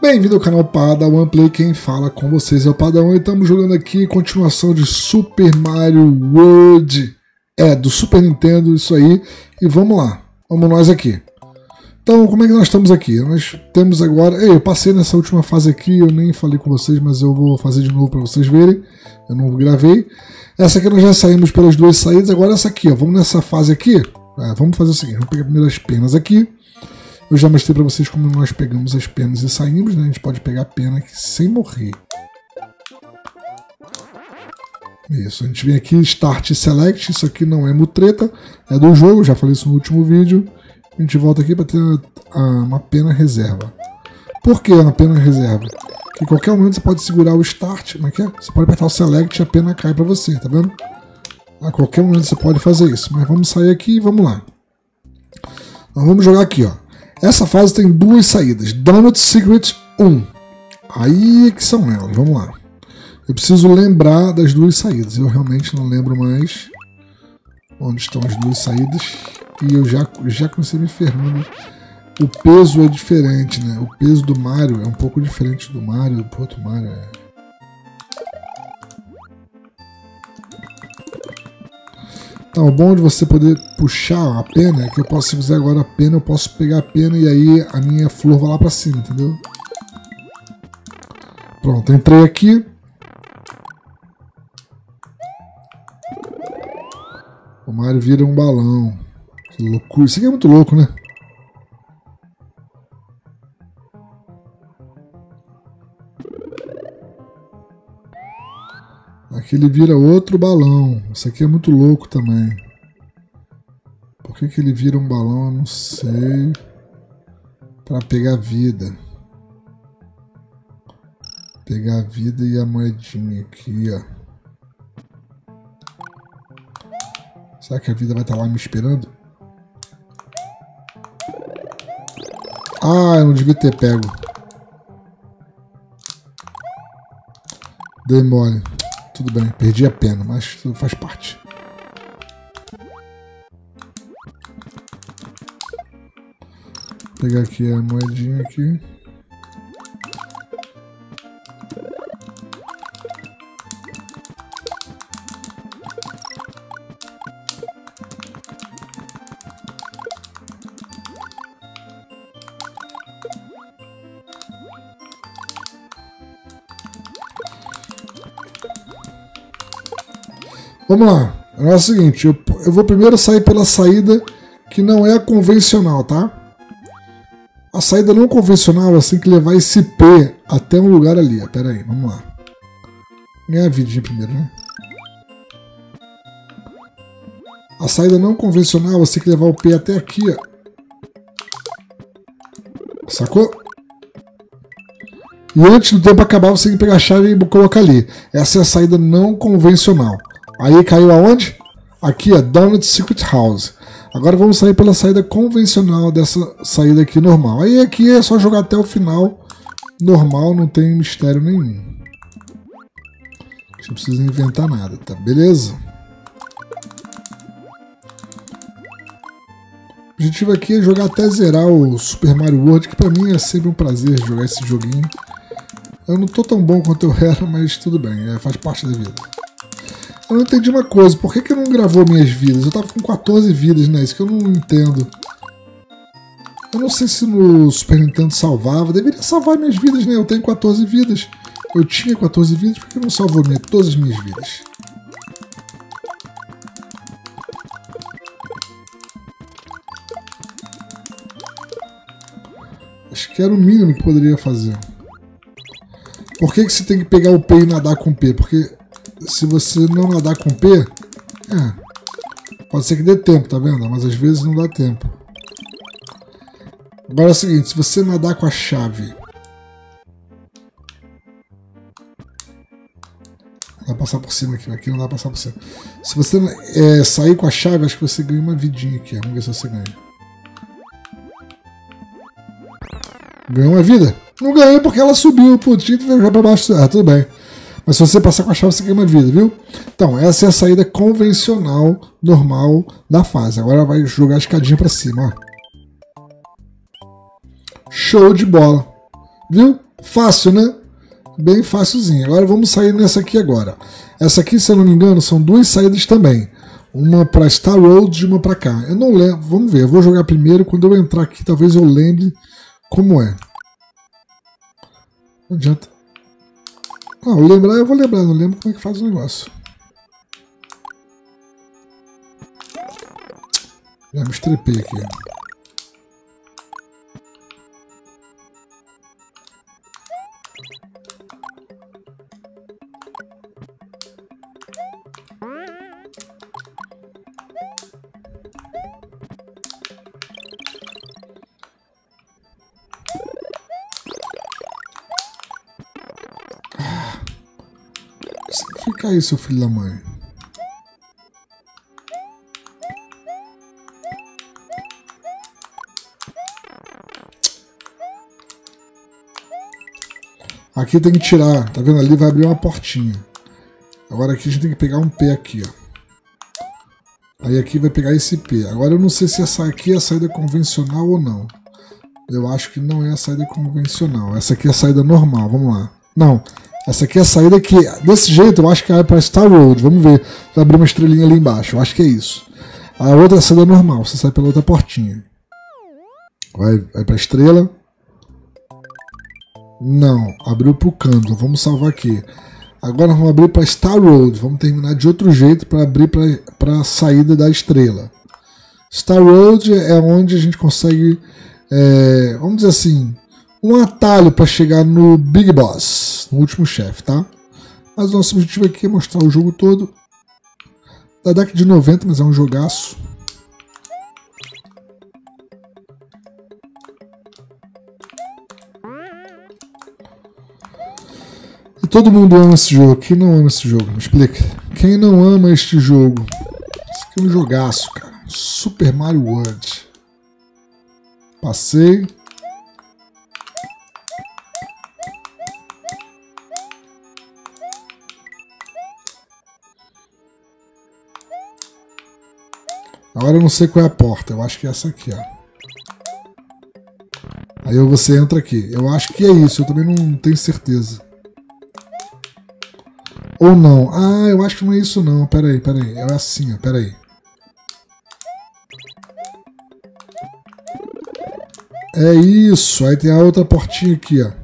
Bem-vindo ao canal Padawan Play, quem fala com vocês é o Padawan e estamos jogando aqui continuação de Super Mario World, do Super Nintendo, isso aí, e vamos lá, vamos nós aqui. Então, como é que nós estamos aqui? Nós temos agora, eu passei nessa última fase aqui, eu nem falei com vocês, mas eu vou fazer de novo para vocês verem, eu não gravei. Essa aqui nós já saímos pelas duas saídas, agora essa aqui, ó, vamos nessa fase aqui, vamos fazer o seguinte, vamos pegar primeiro as penas aqui. Eu já mostrei para vocês como nós pegamos as penas e saímos, né? A gente pode pegar a pena aqui sem morrer. Isso, a gente vem aqui, Start e Select, isso aqui não é mutreta, é do jogo, já falei isso no último vídeo. A gente volta aqui para ter uma pena reserva. Por que uma pena reserva? Porque em qualquer momento você pode segurar o Start, como é que é? Você pode apertar o Select e a pena cai para você, tá vendo? A qualquer momento você pode fazer isso, mas vamos sair aqui e vamos lá. Nós vamos jogar aqui, ó. Essa fase tem duas saídas, Donut Secret 1. Aí que são elas, vamos lá. Eu preciso lembrar das duas saídas, eu realmente não lembro mais onde estão as duas saídas. E eu já comecei me ferrando. O peso é diferente, né? O peso do Mario é um pouco diferente do Mario, do outro Mario. Então, o bom de você poder puxar a pena é que eu posso, se fizer agora a pena, eu posso pegar a pena e aí a minha flor vai lá pra cima, entendeu? Pronto, entrei aqui. O Mario vira um balão. Que loucura. Isso aqui é muito louco, né? Aqui ele vira outro balão. Isso aqui é muito louco também. Por que ele vira um balão? Eu não sei. Para pegar vida. Pegar a vida e a moedinha aqui, ó. Será que a vida vai estar lá me esperando? Ah, eu não devia ter pego. Dei mole. Tudo bem, perdi a pena, mas tudo faz parte. Vou pegar aqui a moedinha aqui. Vamos lá, é o seguinte, eu vou primeiro sair pela saída que não é a convencional, tá? A saída não convencional, você tem que levar esse P até um lugar ali, ó. Pera aí, vamos lá. Ganhar a vidinha primeiro, né? A saída não convencional, você tem que levar o P até aqui, ó. Sacou? E antes do tempo acabar, você tem que pegar a chave e colocar ali. Essa é a saída não convencional. Aí caiu aonde? Aqui, ó, Donut Secret House. Agora vamos sair pela saída convencional dessa saída aqui normal. Aí aqui é só jogar até o final normal, não tem mistério nenhum. A gente não precisa inventar nada, tá? Beleza? O objetivo aqui é jogar até zerar o Super Mario World, que pra mim é sempre um prazer jogar esse joguinho. Eu não tô tão bom quanto eu era, mas tudo bem, faz parte da vida. Eu não entendi uma coisa, por que eu não gravou minhas vidas? Eu tava com 14 vidas, né? Isso que eu não entendo. Eu não sei se no Super Nintendo salvava. Deveria salvar minhas vidas, né? Eu tenho 14 vidas. Eu tinha 14 vidas, por que não salvou todas as minhas vidas? Acho que era o mínimo que poderia fazer. Por que você tem que pegar o P e nadar com o P? Porque se você não nadar com P, pode ser que dê tempo, tá vendo? Mas às vezes não dá tempo. Agora é o seguinte, se você nadar com a chave, dá pra passar por cima aqui não dá pra passar por cima. Se você sair com a chave, acho que você ganha uma vidinha aqui, vamos ver se você ganha. Ganhou uma vida? Não ganhei porque ela subiu, tinha que jogar pra baixo, tudo bem. Mas se você passar com a chave, você ganha uma vida, viu? Então, essa é a saída convencional, normal da fase. Agora vai jogar a escadinha pra cima, ó. Show de bola. Viu? Fácil, né? Bem facilzinho. Agora vamos sair nessa aqui agora. Essa aqui, se eu não me engano, são duas saídas também. Uma para Star Road e uma para cá. Eu não lembro. Vamos ver. Eu vou jogar primeiro. Quando eu entrar aqui, talvez eu lembre como é. Não adianta. Não, lembrar eu vou lembrar. Não lembro como é que faz o negócio. Já me estrepei aqui. Fica aí, seu filho da mãe. Aqui tem que tirar, tá vendo? Ali vai abrir uma portinha. Agora aqui a gente tem que pegar um P aqui, ó. Aí aqui vai pegar esse P. Agora eu não sei se essa aqui é a saída convencional ou não. Eu acho que não é a saída convencional. Essa aqui é a saída normal, vamos lá. Não, essa aqui é a saída que, desse jeito, eu acho que é para Star Road. Vamos ver, vai abrir uma estrelinha ali embaixo. Eu acho que é isso. A outra é a saída normal, você sai pela outra portinha. Vai para a estrela. Não, abriu pro canto. Vamos salvar aqui. Agora vamos abrir para Star Road. Vamos terminar de outro jeito para abrir para a saída da estrela. Star Road é onde a gente consegue, vamos dizer assim, um atalho para chegar no Big Boss, no último chefe, tá? Mas o nosso objetivo aqui é mostrar o jogo todo. Da década de 90, mas é um jogaço. E todo mundo ama esse jogo. Quem não ama esse jogo? Me explica. Quem não ama este jogo? Esse aqui é um jogaço, cara. Super Mario World. Passei. Agora eu não sei qual é a porta. Eu acho que é essa aqui, ó. Aí você entra aqui. Eu acho que é isso. Eu também não tenho certeza. Ou não. Ah, eu acho que não é isso não. Pera aí. É assim, ó. Pera aí. É isso. Aí tem a outra portinha aqui, ó.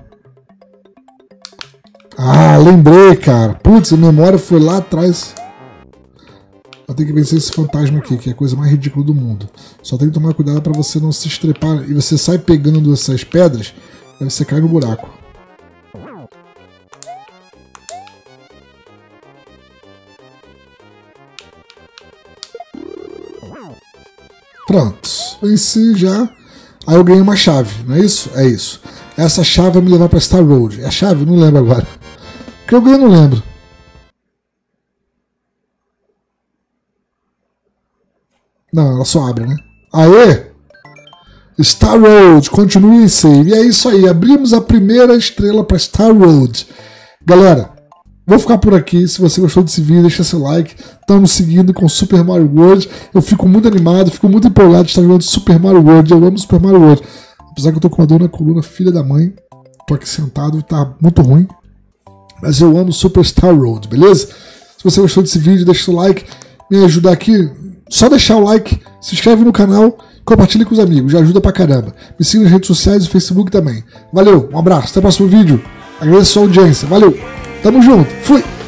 Ah, lembrei, cara. Putz, a memória foi lá atrás. Eu tenho que vencer esse fantasma aqui, que é a coisa mais ridícula do mundo. Só tem que tomar cuidado pra você não se estrepar. E você sai pegando essas pedras, aí você cai no buraco. Pronto. Venci já. Aí eu ganhei uma chave, não é isso? É isso. Essa chave vai me levar pra Star Road. É a chave? Não lembro agora. O que eu ganhei, não lembro. Não, ela só abre, né? Aê! Star Road, continue em save. E é isso aí, abrimos a primeira estrela para Star Road. Galera, vou ficar por aqui. Se você gostou desse vídeo, deixa seu like. Estamos seguindo com Super Mario World. Eu fico muito animado, fico muito empolgado de estar jogando Super Mario World. Eu amo Super Mario World. Apesar que eu tô com uma dor na coluna, filha da mãe. Tô aqui sentado, tá muito ruim. Mas eu amo Super Star Road, beleza? Se você gostou desse vídeo, deixa seu like. Me ajudar aqui. Só deixar o like, se inscreve no canal, compartilhe com os amigos, já ajuda pra caramba. Me siga nas redes sociais e no Facebook também. Valeu, um abraço, até o próximo vídeo. Agradeço a sua audiência, valeu, tamo junto, fui!